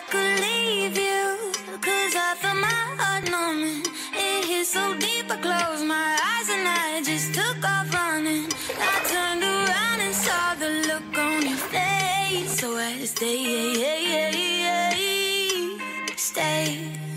could leave you, 'cause I felt my heart numbing. It hit so deep I closed my eyes and I just took off running. I turned around and saw the look on your face, so I stayed.